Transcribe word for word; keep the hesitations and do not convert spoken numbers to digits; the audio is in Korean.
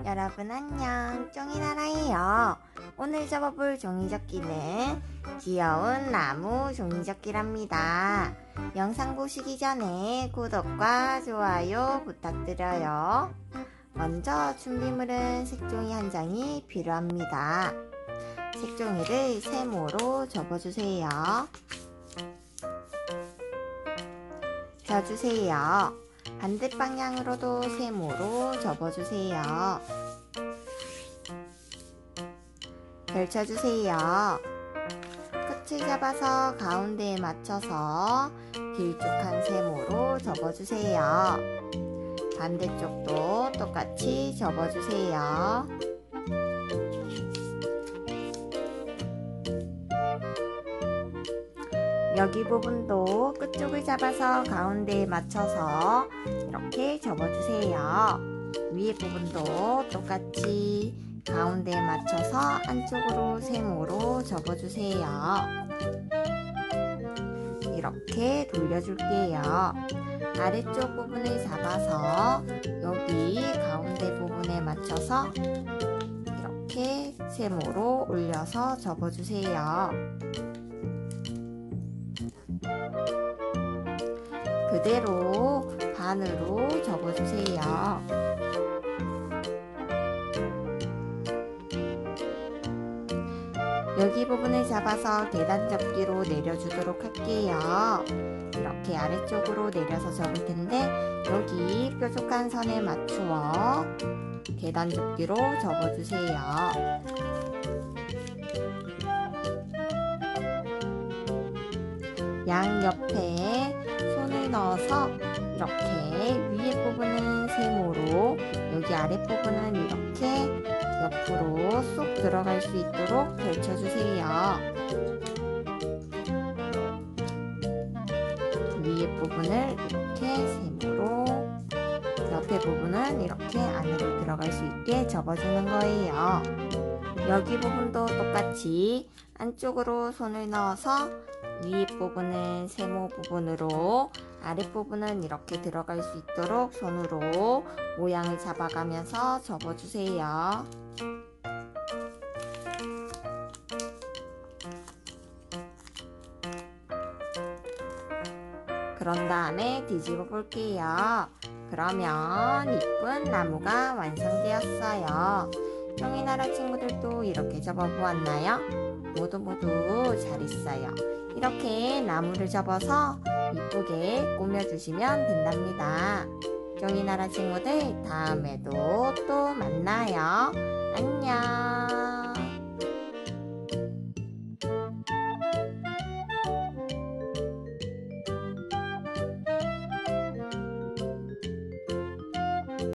여러분 안녕, 쫑이나라예요. 오늘 접어볼 종이접기는 귀여운 나무 종이접기랍니다. 영상 보시기 전에 구독과 좋아요 부탁드려요. 먼저 준비물은 색종이 한 장이 필요합니다. 색종이를 세모로 접어주세요. 펴주세요. 반대방향으로도 세모로 접어주세요. 펼쳐주세요. 끝을 잡아서 가운데에 맞춰서 길쭉한 세모로 접어주세요. 반대쪽도 똑같이 접어주세요. 여기 부분도 끝쪽을 잡아서 가운데에 맞춰서 이렇게 접어주세요. 위에 부분도 똑같이 가운데에 맞춰서 안쪽으로 세모로 접어주세요. 이렇게 돌려줄게요. 아래쪽 부분을 잡아서 여기 가운데 부분에 맞춰서 이렇게 세모로 올려서 접어주세요. 그대로 반으로 접어주세요. 여기 부분을 잡아서 계단 접기로 내려주도록 할게요. 이렇게 아래쪽으로 내려서 접을 텐데 여기 뾰족한 선에 맞추어 계단 접기로 접어주세요. 양옆에 손을 넣어서 이렇게 위에 부분은 세모로 여기 아랫부분은 이렇게 옆으로 쏙 들어갈 수 있도록 펼쳐주세요. 위에 부분을 이렇게 세모로 옆에 부분은 이렇게 안으로 들어갈 수 있게 접어주는 거예요. 여기 부분도 똑같이 안쪽으로 손을 넣어서 위에 부분은 세모 부분으로 아랫부분은 이렇게 들어갈 수 있도록 손으로 모양을 잡아가면서 접어주세요. 그런 다음에 뒤집어 볼게요. 그러면 이쁜 나무가 완성되었어요. 쫑이나라 친구들도 이렇게 접어보았나요? 모두 모두 잘했어요. 이렇게 나무를 접어서 이쁘게 꾸며주시면 된답니다. 쫑이나라 친구들 다음에도 또 만나요. 안녕.